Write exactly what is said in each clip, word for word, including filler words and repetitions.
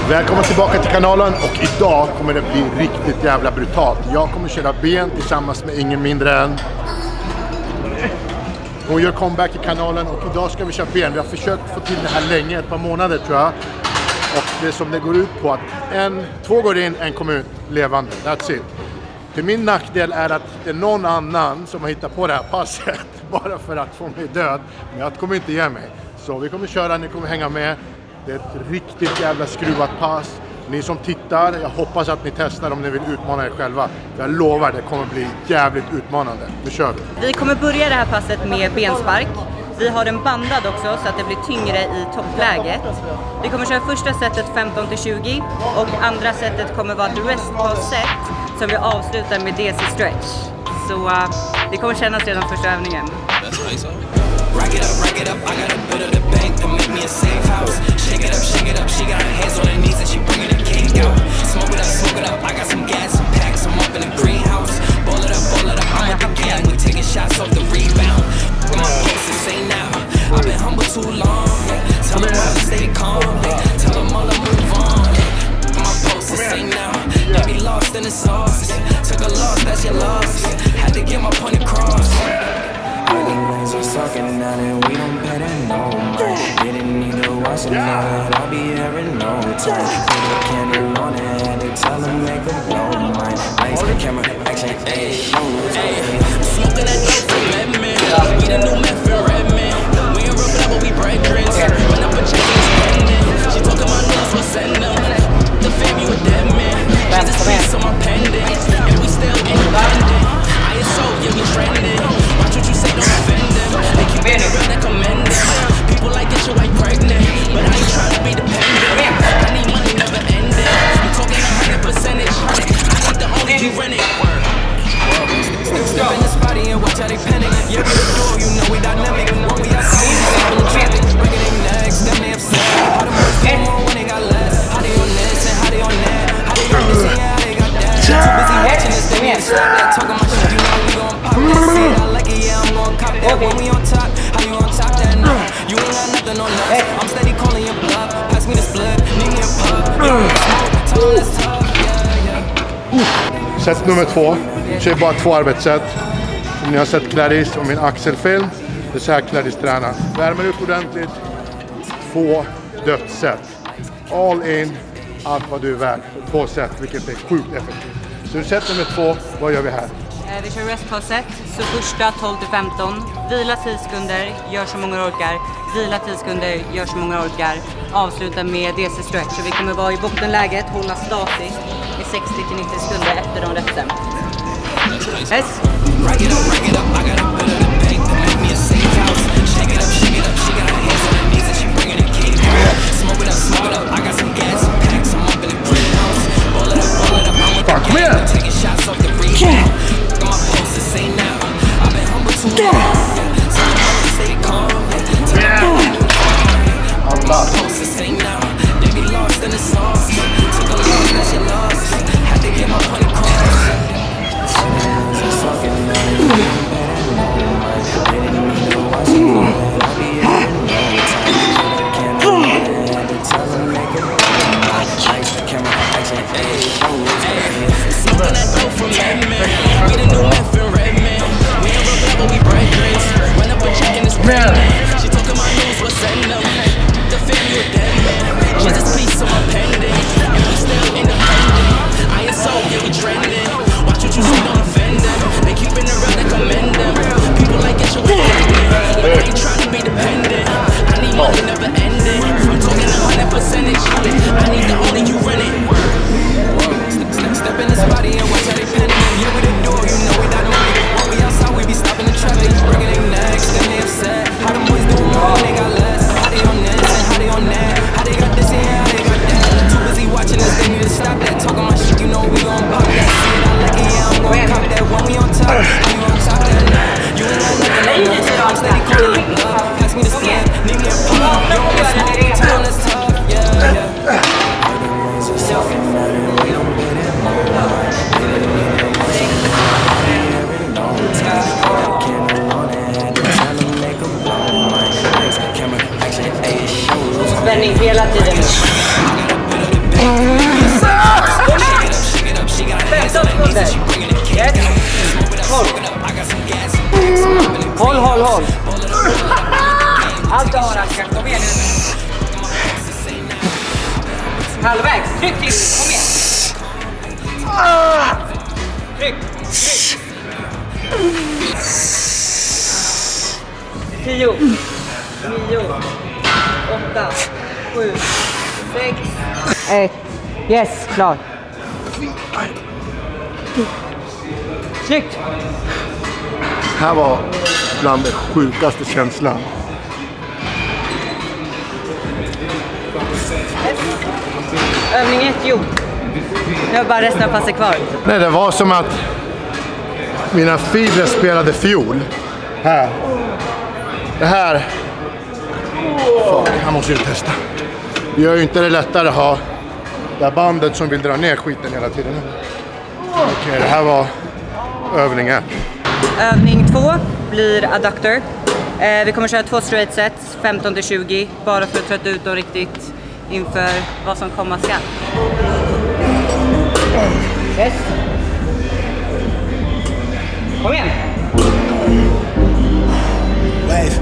Välkommen tillbaka till kanalen och idag kommer det bli riktigt jävla brutalt. Jag kommer köra ben tillsammans med ingen mindre än... Hon gör comeback i kanalen och idag ska vi köra ben. Vi har försökt få till det här länge, ett par månader tror jag. Och det som det går ut på att en, två går in, en kommer ut levande. That's it. Till min nackdel är att det är någon annan som har hittat på det här passet bara för att få mig död. Men jag kommer inte ge mig. Så vi kommer köra, ni kommer hänga med. Det är ett riktigt jävla skruvat pass. Ni som tittar, jag hoppas att ni testar om ni vill utmana er själva. Jag lovar, det kommer bli jävligt utmanande. Nu kör vi. Vi kommer börja det här passet med benspark. Vi har den bandad också så att det blir tyngre i toppläget. Vi kommer köra första setet femton till tjugo och andra setet kommer vara ett restpass-set som vi avslutar med D C stretch. Så uh, det kommer kännas redan första övningen. Rack it up, rack it up, I got a bit of the bank to make me a safe house. Shake it up, shake it up, she got her hands on her knees and she bringing the cake out. Smoke it up, smoke it up, I got some gas and packs, I'm up in the greenhouse. Ball it up, ball it up, I'm with the gang, we taking shots off the rebound. My pulse is say now, I've been humble too long, yeah. Tell them all to stay calm, yeah. Tell them all to move on, yeah. My pulse is say now, they be lost in the sauce, yeah. Took a loss, that's your loss, yeah. Had to get my point across, yeah. We're sucking down and we don't pay that no mind. Didn't need to watch it now, I'll be here in no time. Put a candle on it, had to tell them make them blow mine. Lights, camera, action, ayy, shows, ayy. Smoking that dope for Redman, we the new meth for Redman. We ain't real but we break drinks, run up a check and spending. She talking my nose, we'll send them. The fam, you a dead man. She's a piece on my pendant, and we still independent. I is so, yeah, we trending. Watch what you say, don't offend them. They keep it recommending. People like get your wife pregnant, but I ain't trying to be dependent. I need money never ending. I'm talking a hundred percentage. I ain't the only you renting. Step in the spotty and watch how they panic. Yeah, we the door, you know we dynamic. When we outside, we in the traffic. Breaking their necks, them they upset. How the most do more when they got less? How they on this and how they on that? How they on this and how they got that? Too busy watching this, they need to stop that. Talking my shit, you know we gon' pop that. See, I like it, yeah, I'm gon' cop that. When we on top, how you on top that now? You ain't got nothing on us. I'm steady calling your bluff. Pass me the split, need me a pub. Tell them that's tough, yeah, yeah. Set nummer två. Jag kör bara två arbetssätt. Som ni har sett Clarice och min axelfilm. Det är så här Clarice tränar. Värmer upp ordentligt. Två dödssätt. All in. Allt vad du är värd. Två sätt, vilket är sjukt effektivt. Så set nummer två, vad gör vi här? Vi kör restpass-set, så första tolv till femton. Vila tio sekunder, gör så många orkar. Vila tio sekunder, gör så många orkar. Avsluta med D C stretch. Så vi kommer vara i bottenläget, hålla statiskt i sextio till nittio sekunder efter de repsen. Yes. Kom igen! Oskar, kom igen nu. Halvvägs, tryck till, kom igen. Tryck, tryck. Tio, nio, åtta, sju, sex, ett. Yes, klar. Snyggt. Det här var bland det sjukaste känslan. Övning ett, jo. Nu har bara resten av passet kvar. Nej, det var som att mina fibrer spelade fiol. Här. Det här. Fuck, jag måste ju testa. Det gör ju inte det lättare att ha det här bandet som vill dra ner skiten hela tiden. Okej, okay, det här var övningen. Övning två blir adductor. Eh, vi kommer köra två straight sets, femton till tjugo, bara för att trötta ut dem riktigt inför vad som komma skall. Yes. Kom igen! Wave.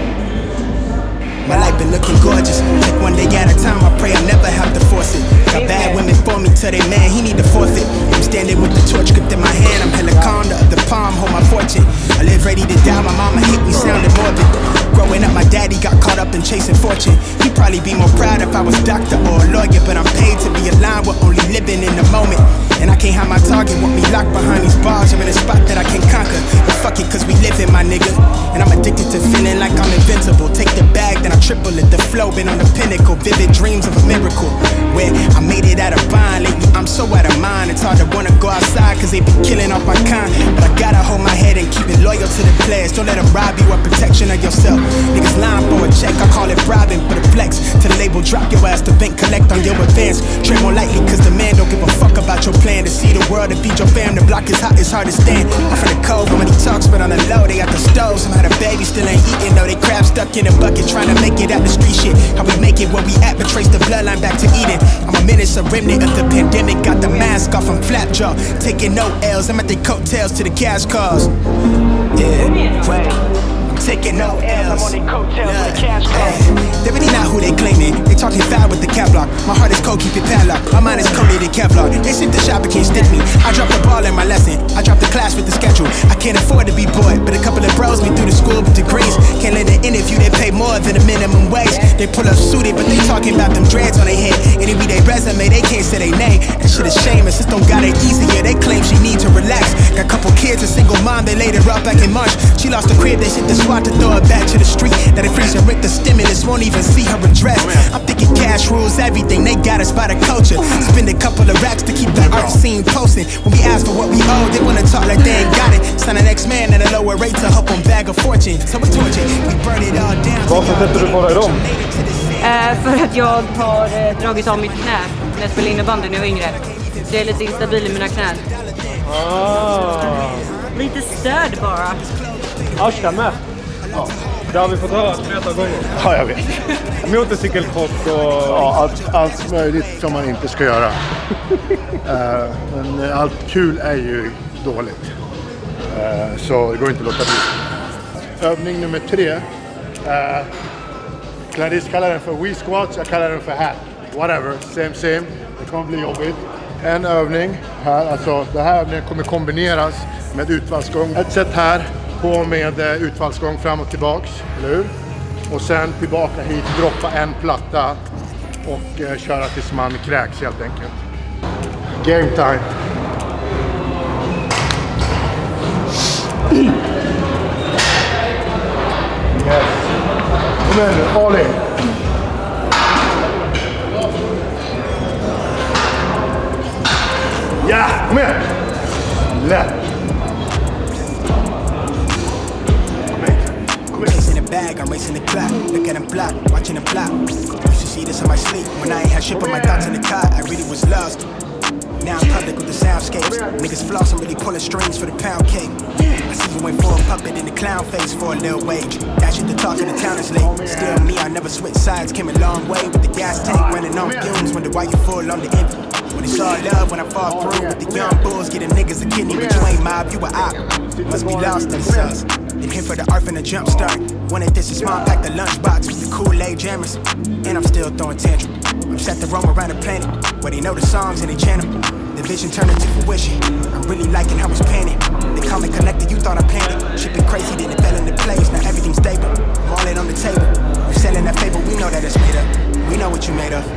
My life been looking gorgeous. Like one day at a time, I pray I never have to force it. Got bad women for me, tell they man he need to forfeit. I'm standing with the torch gripped in my hand. I'm hella calm, the other palm, hold my fortune. I live ready to die, my mama hate me sounding morbid. Growing up, my daddy got caught up in chasing fortune. He'd probably be more proud if I was doctor or a lawyer, but I'm paid to be aligned with only living in the moment. And I can't have my target want me locked behind these bars. I'm in a spot that I can't conquer. But fuck it, cause we live in, my nigga. And I'm addicted to feeling like I'm invincible. Take the bag, then I triple it. The flow been on the pinnacle. Vivid dreams of a miracle. Where I made it out of bind. Lately I'm so out of mind. It's hard to wanna go outside cause they be killing off my kind. But I gotta hold my head and keep it loyal to the players. Don't let them rob you of protection of yourself. Niggas lying for a check, I call it bribing. Put a flex to the label, drop your ass to bank, collect on your advance. Tread more lightly cause the man don't give a fuck about your plan. To see the world and feed your fam, the block is hot, it's hard to stand. I'm from the cold, but when he talks, but on the low, they got the stove. Somehow the baby still ain't eating, though they crab stuck in a bucket, trying to make it out the street shit. How we make it where we at, but trace the bloodline back to Eden. I'm a menace, a remnant of the pandemic, got the mask off, I'm flapjaw, taking no L's, I'm at the coattails to the cash cars. Yeah, I'm taking no L's. Yeah. Hey, they really not who they claiming. They talking foul with the cap block. My heart is cold, keep it padlocked. My mind is coated in Kevlar. They sent the shop, but can't stick me. I dropped the ball in my lesson. I dropped the class with the schedule. I can't afford to be bored, but a couple of bros me through the school with degrees. Can't let an interview, they pay more than the minimum wage. They pull up suited, but they talking about them dreads on their head. And it be their resume, they can't say their name. That shit is shame, and system got it easier. They claim she need to relax. Got a couple kids, a single mom, they laid her up back in March. She lost her crib, they sent the squad to throw her back to the street. That it freeze and rip the stimulus, won't even see her address. I'm thinking cash rules everything, they got us by the culture. Spend a couple of racks to keep the art scene posting. When we ask for what we owe, they wanna talk like they ain't got it. Sign an X-Man at a lower rate to help them bag a fortune. So we torch it, we burn it all down. Varför sätter du på dig dem? Eh, för att jag har eh, dragit av mitt knä när jag spelade innebandy när jag var yngre. Så jag är lite instabil i mina knän. Ah. Lite störd bara. Oskar med. Ja. Det har vi fått höra flera gånger. Ja, jag vet. Motorcykelkrock och... Ja, allt, allt möjligt som man inte ska göra. uh, men allt kul är ju dåligt. Uh, så det går inte att låta bli. Övning nummer tre. Uh, Clarisse kallar den för Wii Squats, jag kallar den för Hat. Whatever, same same. Det kommer bli jobbigt. En övning här, alltså den här övningen kommer kombineras med utfallsgång. Ett set här, på med utfallsgång fram och tillbaks, eller hur? Och sen tillbaka hit, droppa en platta och eh, köra tills man kräks helt enkelt. Game time. Yes. Kom igen nu, all in. Ja, kom igen. Lätt. Racing the bag, I'm racing the clock. Look at them block, watching them flop. Used to see this in my sleep. When I ain't had shit but my thoughts in the car, I really was lost. Now I'm public with the soundscapes. Niggas floss, I'm really pulling strings for the pound cake. I see you went for a puppet in the clown face for a little wage. That shit to talk to the town is late. Still me, I never switch sides. Came a long way with the gas tank running on fumes. Wonder why you full on the empty. When it's all love, when I fall through with the young bulls, getting niggas a kidney, but you ain't mob, you a op. Must be lost in the sauce. Then hit for the arf and the jump start. Wanted this is small, pack the lunchbox with the Kool-Aid jammers. And I'm still throwing tantrum. I'm set to roam around the planet where they know the songs and they chant them. The vision turned into fruition. I'm really liking how it's painted. They call me connected, you thought I planned it. Shit been crazy, then it fell into place. Now everything's stable. I'm all in on the table. We're selling that fable, we know that it's made up. We know what you made of.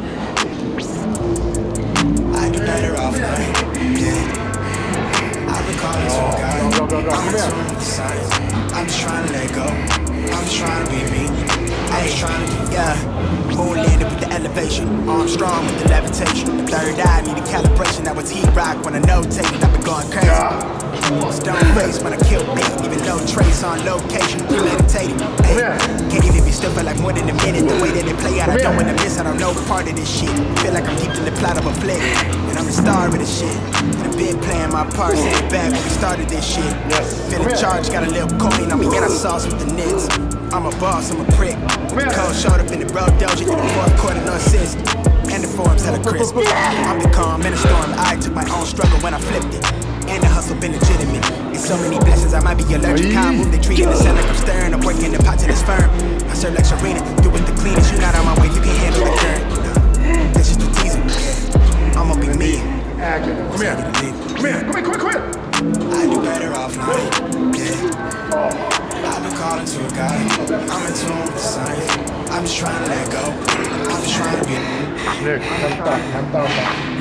I'd be better off night. Yeah. I've been calling to a guy. I'm in tune with the signs. I'm just trying to let go. I'm just trying to be me. I'm just trying to be, yeah. Moon landed with the elevation. Arm strong with the levitation. The third eye needed calibration. That was heat rock when I notated. I've been going crazy. Stone face when I killed me. Even no trace on location. Premeditated. Hey, can't even be still for like more than a minute. The way that they play out, I don't want to miss. I don't know part of this shit. Feel like I'm deep in the plot of a flick. And I'm the star of this shit. And I've been playing my part since back when we started this shit. Feeling charged, got a little coin on me and I sauce with the nits. I'm a boss, I'm a prick. Cold showed up in the road doja in the fourth quarter, no assist. And the form's hella crisp. I'm the calm in a storm. I took my own struggle when I flipped it. And the hustle been legitimate. There's so many blessings, I might be allergic. How I move, they treat it the sound like I'm stirring. I'm working the pot to this firm. I serve like Serena, do it the cleanest. You not on my way, you can handle the current. This is the teaser. I'ma be me. Come here. Come here, come here, come here, come here. I do better offline. Yeah. I've been calling to a guy. I'm in tune with the signs. I'm just trying to let go. I'm just trying to be. Snyggt, hämta, hämta dem där.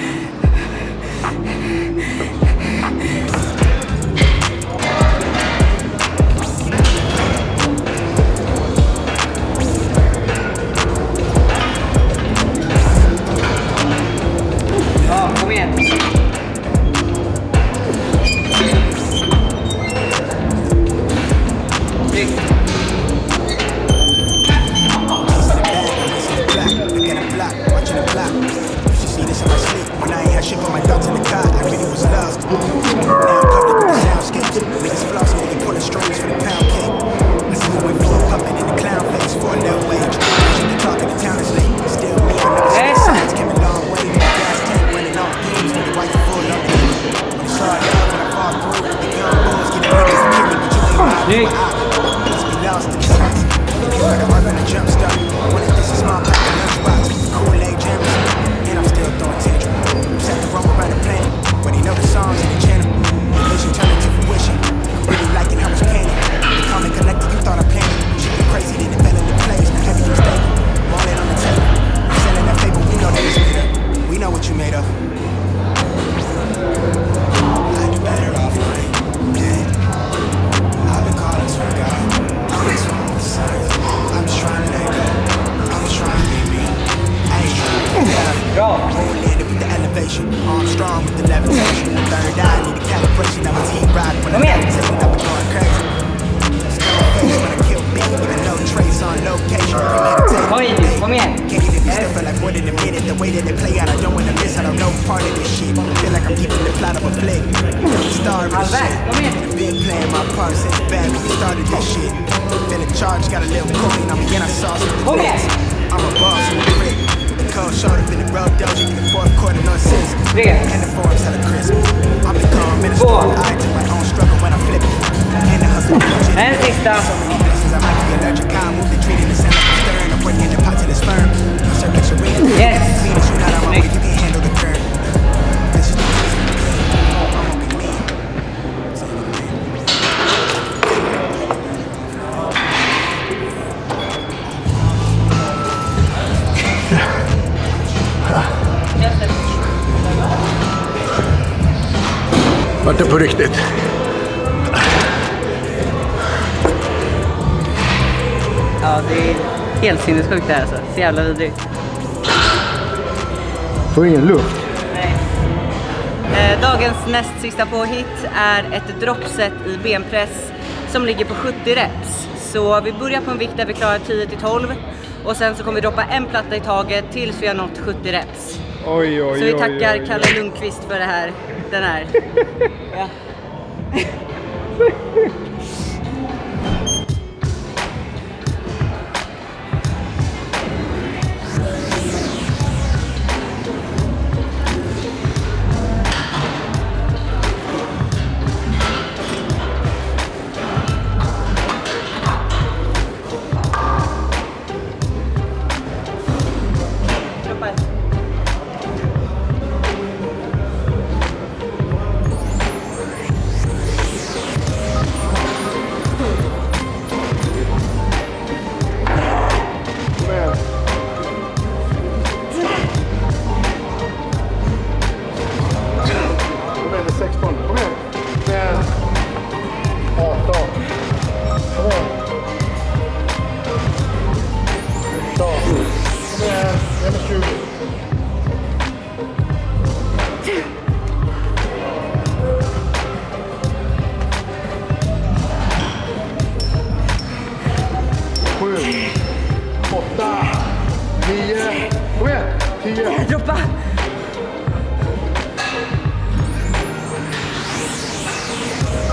Ja, kom igen. Shit on my thoughts in the car, I really was lost. Now I'm public with the soundscapes. Niggas flossing, niggas pulling strings for the pound cake. I see who went for a puppet in the clown face for a little wage. Shit, the talk of the town is late. Still me, I never see the signs. Came a long way. My gas tank running off fumes. Nigga, why you full of me? When it's hard love, when I fall through, the young boys get the niggas and kill me, but you ain't ride with my eye. Let's be lost in the sights. They like a arf and a jump start. When it's this is small pack of lunchbox with the Kool-Aid jammers. And I'm still throwing tantrum. Set to roam around the planet where they know the songs and the channel. The vision turned into fruition. I'm really liking how it's painted. They call me connected, you thought I planned it. Shit been crazy, then it fell into place. Now everything's stable. I'm all in on the table. I'm selling that fable, we know that it's made up. We know what you made of. I do better offline. Yeah. I've been calling to a guy. I'm in tune with the signs. I'm just trying to let go. I'm just trying to be me. I ain't trying to get out. Moon landed with the elevation. Arm strong with the levitation. The third eye need the calibration. I was heat rock when I meditated. I've been going crazy. Stone face when I killed me. Even no trace on location. Premeditated. Kom igen. Can't even be still for like more than a minute. The way that they play out, I don't want to miss. I don't know part of this shit. Feel like I'm deep in the plot of a flick. I'm the star of this shit. I've been playing my part since back when we started this shit. Feeling charged, got a little coin on me and I sauce with the nets. I'm a boss, I'm a prick. Cold showed up in the road doja in the fourth quarter, no assist. And the form's hella crisp. I'm the calm in a storm. I took my own struggle when I flipped it. And the hustle legit. En sista. So many blessings, I might be allergic. How I move, they treating the sound like I'm stirring. I'm working the pot to this firm. I serve like Serena. Yes. Cleanest, you not on my way, you can handle the current. This is the reason. I'm gonna be me. So you can Vart det på riktigt? Ja, det är helt sinnessjukt det här alltså. Så jävla vidrigt. Får ingen luft. Nej. Eh, dagens näst sista påhitt är ett droppset i benpress som ligger på sjuttio reps. Så vi börjar på en vikt där vi klarar tio till tolv. Och sen så kommer vi droppa en platta i taget tills vi har nått sjuttio reps. Oj, oj, så vi oj, tackar oj, oj. Kalle Lundqvist för det här. Den här. Ja.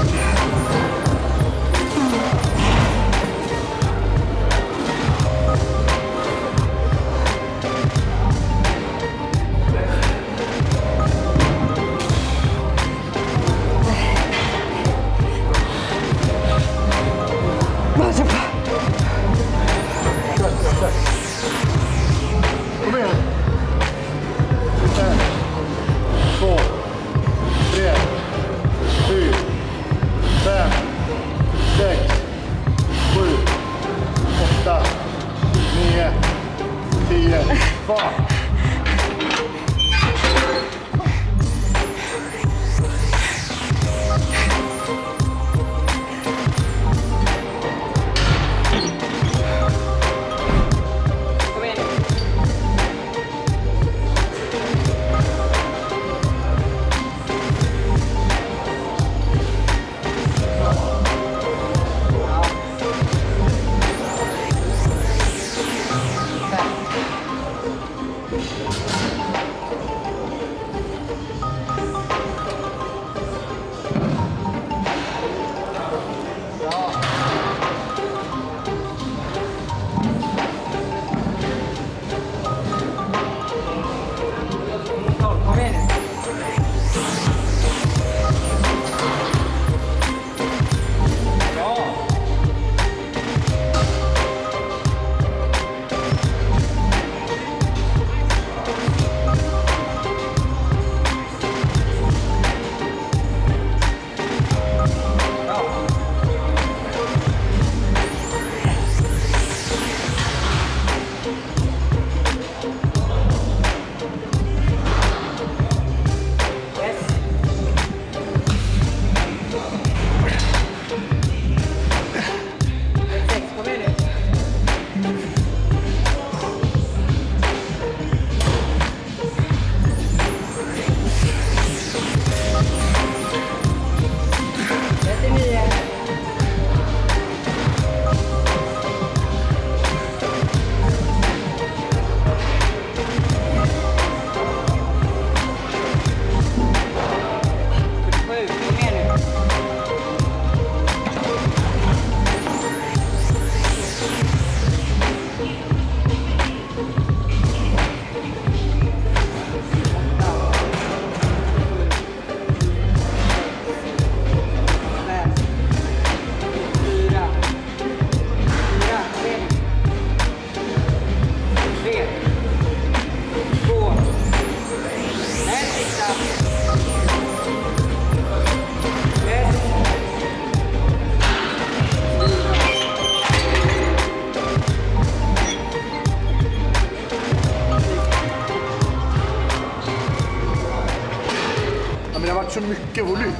Så mycket volym.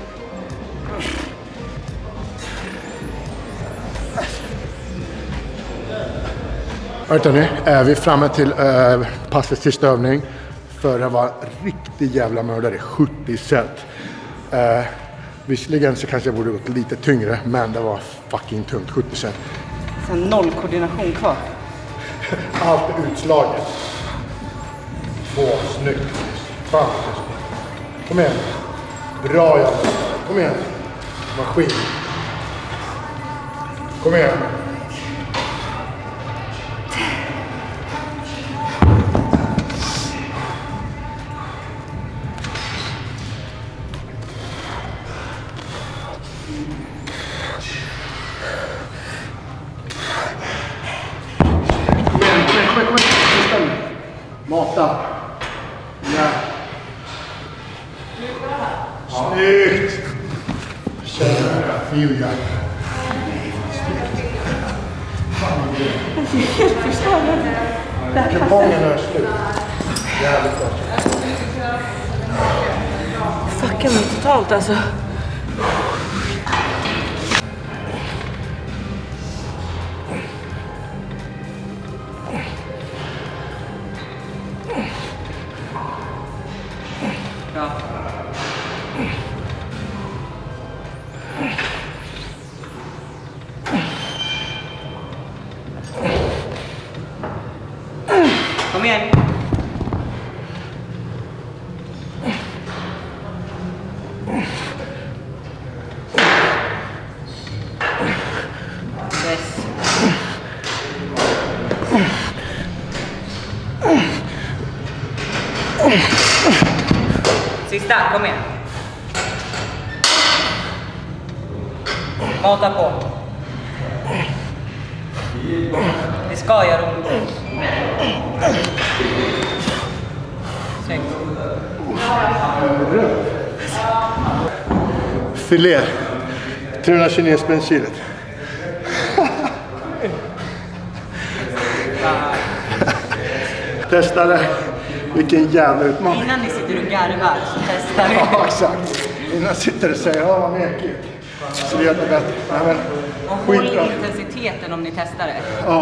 Hörde ni, är vi framme till äh, passets sista övning. För det var riktigt jävla mördare, sjuttio set. Äh, visserligen så kanske jag borde gått lite tyngre, men det var fucking tungt, sjuttio set. Sen noll koordination kvar. Allt är utslaget. Två, snyggt. Fan. Kom igen. Bra jävlar. Kom igen. Maskin. Kom igen. Kom igen, kom igen, kom igen. Mata. Ja. Snyggt! Känner Julia. Fan vad grymt. Jag är helt förstådd. Kupongen är slut. Jävligt bra. Fuckar mig totalt alltså. Ja. Kom igen. Sista, kom igen. Mata på. Det ska göra ont. Snyggt. Filé. trehundra kines bensilet. Testade. Vilken jävla utmaning. Innan ni sitter och garvar så testar vi. Ja, exakt. Innan sitter och säger, ja vad märkligt. Så det gör det bättre. Ja, men, och håll intensiteten om ni testar det. Ja.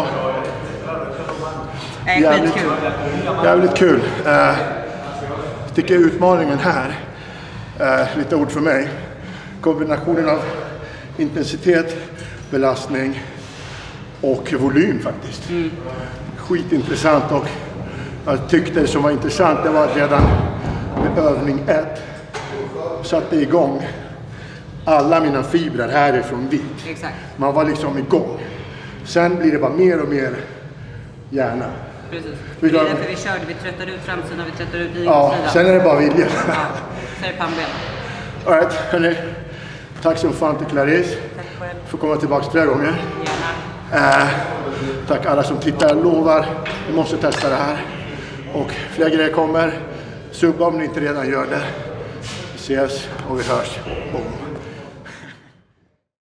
Nej, jävligt, skitkul. Jävligt kul. Jag uh, tycker utmaningen här, uh, lite ord för mig. Kombinationen av intensitet, belastning och volym faktiskt. Mm. Skitintressant, och jag tyckte det som var intressant, det var att redan med övning ett satte igång alla mina fibrer härifrån vid. Exakt. Man var liksom igång. Sen blir det bara mer och mer hjärna. Precis. Det är därför vi körde, vi tröttar ut framsidan, vi tröttar ut vigsidan. Ja, sen är det bara vilja. Ja, sen är det pannben. All right, hörni. Tack som fan till Clarice. Tack själv. Får komma tillbaka flera gånger. Gärna. Eh, tack alla som tittar, jag lovar. Vi måste testa det här. Och fler grejer kommer. Subba om ni inte redan gör det. Vi ses och vi hörs. Boom.